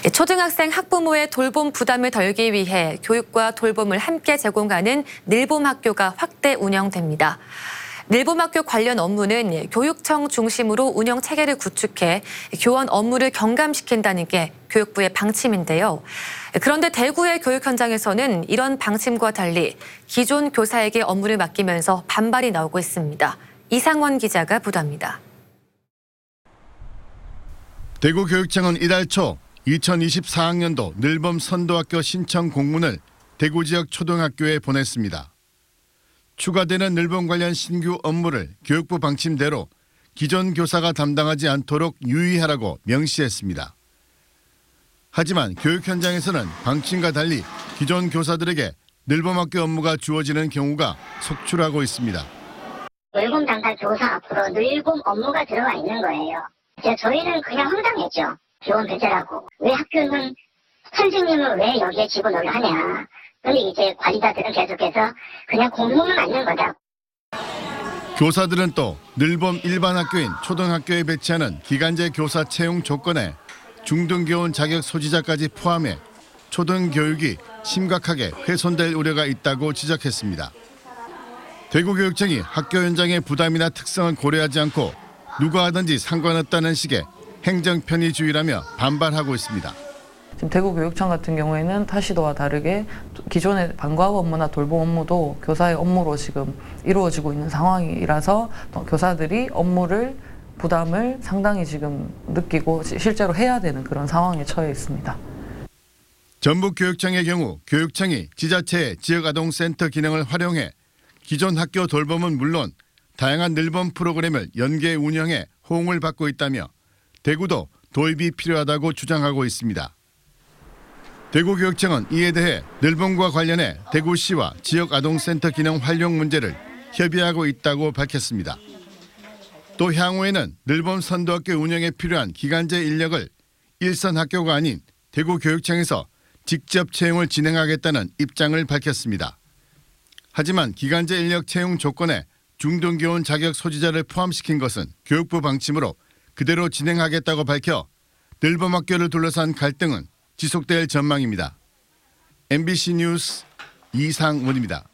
초등학생 학부모의 돌봄 부담을 덜기 위해 교육과 돌봄을 함께 제공하는 늘봄학교가 확대 운영됩니다. 늘봄학교 관련 업무는 교육청 중심으로 운영 체계를 구축해 교원 업무를 경감시킨다는 게 교육부의 방침인데요. 그런데 대구의 교육 현장에서는 이런 방침과 달리 기존 교사에게 업무를 맡기면서 반발이 나오고 있습니다. 이상원 기자가 보도합니다. 대구교육청은 이달 초 2024학년도 늘봄 선도학교 신청 공문을 대구 지역 초등학교에 보냈습니다. 추가되는 늘봄 관련 신규 업무를 교육부 방침대로 기존 교사가 담당하지 않도록 유의하라고 명시했습니다. 하지만 교육 현장에서는 방침과 달리 기존 교사들에게 늘봄학교 업무가 주어지는 경우가 속출하고 있습니다. 늘봄 담당 교사 앞으로 늘봄 업무가 들어가 있는 거예요. 저희는 그냥 황당했죠. 교원 배제라고. 왜 학교는 선생님을 왜 여기에 집어넣으려 하냐. 근데 이제 관리자들은 계속해서 그냥 공문을 맞는 거다. 교사들은 또 늘봄 일반 학교인 초등학교에 배치하는 기간제 교사 채용 조건에 중등교원 자격 소지자까지 포함해 초등교육이 심각하게 훼손될 우려가 있다고 지적했습니다. 대구교육청이 학교 현장의 부담이나 특성을 고려하지 않고 누가 하든지 상관없다는 식의 행정편의주의라며 반발하고 있습니다. 지금 대구교육청 같은 경우에는 타시도와 다르게 기존의 방과후 업무나 돌봄 업무도 교사의 업무로 지금 이루어지고 있는 상황이라서 교사들이 업무를 부담을 상당히 지금 느끼고 실제로 해야 되는 그런 상황에 처해 있습니다. 전북교육청의 경우 교육청이 지자체의 지역아동센터 기능을 활용해 기존 학교 돌봄은 물론 다양한 늘봄 프로그램을 연계 운영해 호응을 받고 있다며 대구도 도입이 필요하다고 주장하고 있습니다. 대구교육청은 이에 대해 늘봄과 관련해 대구시와 지역아동센터 기능 활용 문제를 협의하고 있다고 밝혔습니다. 또 향후에는 늘봄 선도학교 운영에 필요한 기간제 인력을 일선 학교가 아닌 대구교육청에서 직접 채용을 진행하겠다는 입장을 밝혔습니다. 하지만 기간제 인력 채용 조건에 중등교원 자격 소지자를 포함시킨 것은 교육부 방침으로 그대로 진행하겠다고 밝혀 늘봄학교를 둘러싼 갈등은 지속될 전망입니다. MBC 뉴스 이상원입니다.